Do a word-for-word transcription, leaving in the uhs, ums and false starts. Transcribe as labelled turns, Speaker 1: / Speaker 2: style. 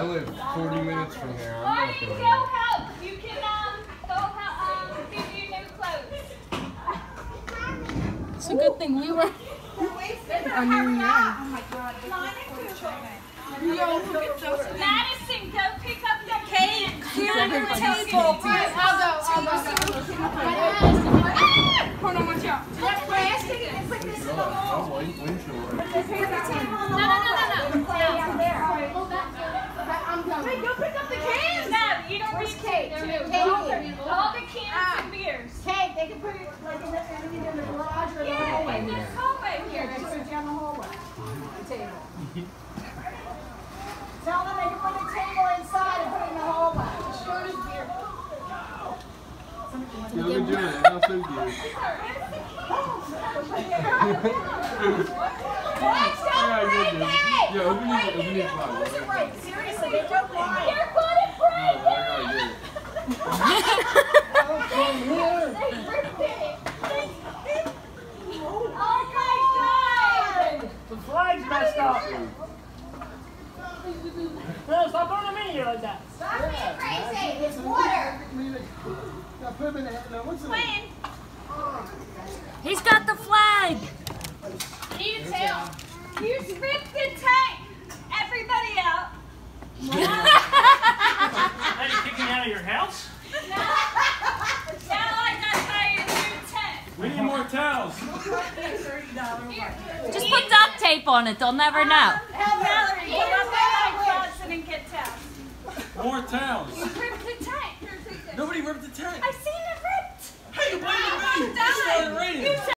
Speaker 1: I live forty minutes from there. I'm
Speaker 2: Why
Speaker 1: not
Speaker 2: don't you
Speaker 1: going
Speaker 2: go
Speaker 1: there.
Speaker 2: help? You can um go help um give you new clothes.
Speaker 3: It's a good thing we were. I mean, yeah.
Speaker 2: Madison, go pick up the cake.
Speaker 3: Here on the table.
Speaker 4: I'll go, I'll go. Hold on, watch out.
Speaker 2: No, no, no, no, no.
Speaker 4: Hey, go pick up the cans.
Speaker 2: No, you don't need
Speaker 4: cake?
Speaker 2: to.
Speaker 4: Cake.
Speaker 2: All the cans and beers.
Speaker 4: Cake, they can put it like in the, in the garage or the
Speaker 2: Yeah,
Speaker 4: hallway.
Speaker 2: in this hallway
Speaker 4: Here,
Speaker 2: here.
Speaker 4: they put it down the hallway. The table. Tell them they can put the table inside and put it in the hallway.
Speaker 1: Yeah, look at Janet. That's so cute. Yeah, good, dude. Yeah, open it, open it flat.
Speaker 4: Seriously, they don't lie.
Speaker 2: You're good at
Speaker 1: Oh, I gotta get it.
Speaker 2: They ripped it. Oh my God!
Speaker 5: The flag's messed up. No, stop throwing them in here like that.
Speaker 4: Stop being crazy. It's water.
Speaker 2: Quinn,
Speaker 3: He's got the flag.
Speaker 2: need a tail. You ripped the tank. Everybody out.
Speaker 5: Are you kicking out of your house?
Speaker 2: Now I got buy a new tent.
Speaker 5: We need more towels.
Speaker 3: Just put duct tape on it. They'll never know.
Speaker 2: Valerie, go up in my closet and get towels.
Speaker 5: More towels.
Speaker 2: You ripped the tank.
Speaker 5: Nobody ripped the tent.
Speaker 2: I seen it ripped.
Speaker 5: Hey, you blaming me?
Speaker 2: Oh,
Speaker 5: It started raining.
Speaker 2: You